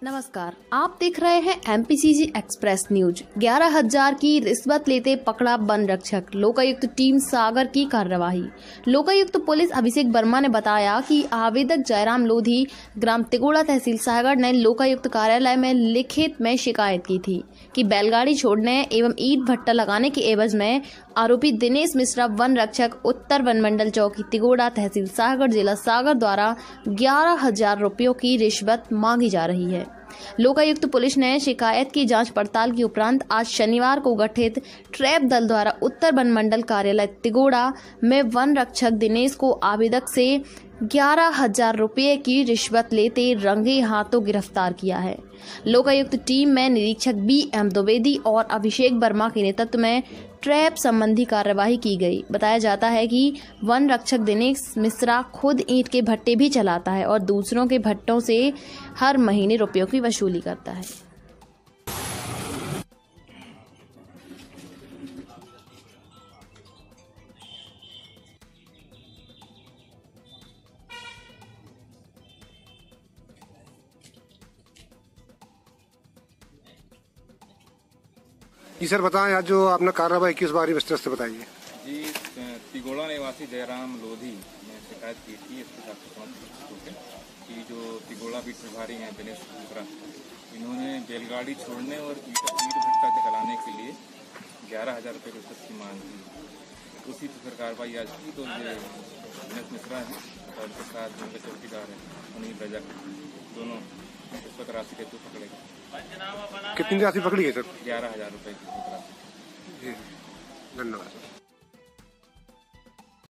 नमस्कार, आप देख रहे हैं एमपीसीजी एक्सप्रेस न्यूज। 11,000 की रिश्वत लेते पकड़ा वन रक्षक, लोकायुक्त टीम सागर की कार्यवाही। लोकायुक्त पुलिस अभिषेक वर्मा ने बताया कि आवेदक जयराम लोधी ग्राम तिगोड़ा तहसील सागर ने लोकायुक्त कार्यालय में लिखित में शिकायत की थी कि बैलगाड़ी छोड़ने एवं ईंट भट्टा लगाने के एवज में आरोपी दिनेश मिश्रा वन रक्षक उत्तर वन मंडल चौकी तिगोड़ा तहसील सागर जिला सागर द्वारा 11,000 रुपयों की रिश्वत मांगी जा रही है। लोकायुक्त पुलिस ने शिकायत की जांच पड़ताल के उपरांत आज शनिवार को गठित ट्रैप दल द्वारा उत्तर वन मंडल कार्यालय तिगोड़ा में वन रक्षक दिनेश को आवेदक से 11,000 रुपये की रिश्वत लेते रंगे हाथों गिरफ्तार किया है। लोकायुक्त टीम में निरीक्षक BM द्विवेदी और अभिषेक वर्मा के नेतृत्व में ट्रैप संबंधी कार्यवाही की गई। बताया जाता है कि वन रक्षक दिनेश मिश्रा खुद ईंट के भट्टे भी चलाता है और दूसरों के भट्टों से हर महीने रुपयों की वसूली करता है। जी सर, बताएं आज जो आपने कार्रवाई की उस बारे में विस्तार से बताइए। जी, तिगोड़ा निवासी जयराम लोधी ने शिकायत की थी इसके साथ कि जो तिगोड़ा बीट प्रभारी हैं दिनेश मिश्रा, इन्होंने बैलगाड़ी छोड़ने और ईंट भट्टा चलाने के लिए 11,000 रुपये की रिश्वत की मांग की। उसी पर कार्रवाई आज की। तो ये दिनेश मिश्रा हैं और उनके साथ उनके चौकीदार हैं उन्हीं रजक, दोनों रिश्वत राशि के पकड़े गए। कितनी राशि पकड़ी है सर? 11,000 रुपये की राशि। धन्यवाद।